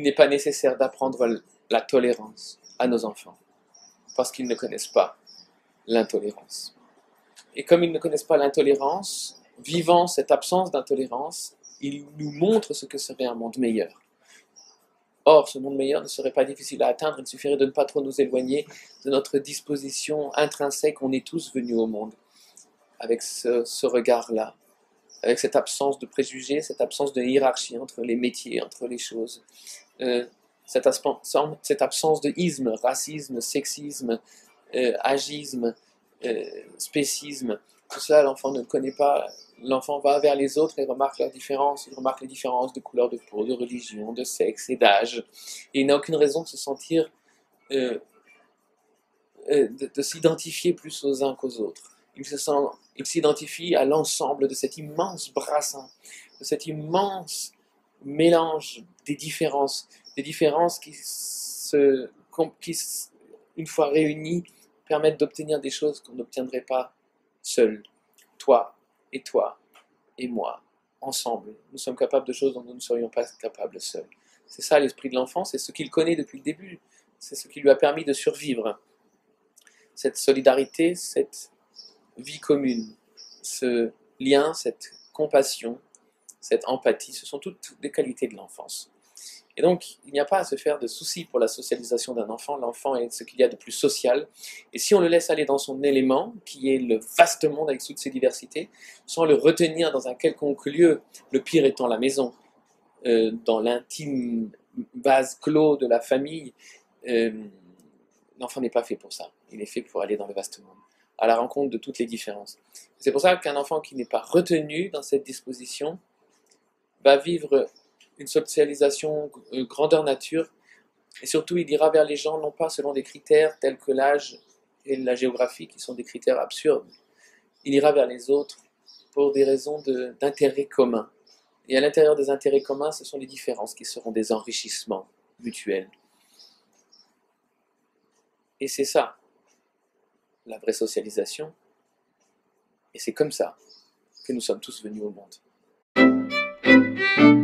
il n'est pas nécessaire d'apprendre la tolérance à nos enfants, parce qu'ils ne connaissent pas l'intolérance. Et comme ils ne connaissent pas l'intolérance, vivant cette absence d'intolérance, ils nous montrent ce que serait un monde meilleur. Or, ce monde meilleur ne serait pas difficile à atteindre, il suffirait de ne pas trop nous éloigner de notre disposition intrinsèque. On est tous venus au monde avec ce regard-là, avec cette absence de préjugés, cette absence de hiérarchie entre les métiers, entre les choses, cette absence de isme, racisme, sexisme, agisme, spécisme. Tout ça, l'enfant ne connaît pas. L'enfant va vers les autres et remarque leurs différences. Il remarque les différences de couleur de peau, de religion, de sexe et d'âge. Et il n'a aucune raison de se sentir, de s'identifier plus aux uns qu'aux autres. Il s'identifie à l'ensemble de cet immense brassin, de cet immense mélange des différences qui, une fois réunies, permettent d'obtenir des choses qu'on n'obtiendrait pas seul. Toi et moi, ensemble. Nous sommes capables de choses dont nous ne serions pas capables seuls. C'est ça l'esprit de l'enfant, c'est ce qu'il connaît depuis le début, c'est ce qui lui a permis de survivre. Cette solidarité, cette vie commune, ce lien, cette compassion, cette empathie, ce sont toutes des qualités de l'enfance. Et donc, il n'y a pas à se faire de soucis pour la socialisation d'un enfant. L'enfant est ce qu'il y a de plus social. Et si on le laisse aller dans son élément, qui est le vaste monde avec toutes ses diversités, sans le retenir dans un quelconque lieu, le pire étant la maison, dans l'intime vase clos de la famille, l'enfant n'est pas fait pour ça. Il est fait pour aller dans le vaste monde, à la rencontre de toutes les différences. C'est pour ça qu'un enfant qui n'est pas retenu dans cette disposition va vivre une socialisation grandeur nature, et surtout il ira vers les gens non pas selon des critères tels que l'âge et la géographie, qui sont des critères absurdes. Il ira vers les autres pour des raisons d'intérêt commun. Et à l'intérieur des intérêts communs, ce sont les différences qui seront des enrichissements mutuels. Et c'est ça, la vraie socialisation. Et c'est comme ça que nous sommes tous venus au monde.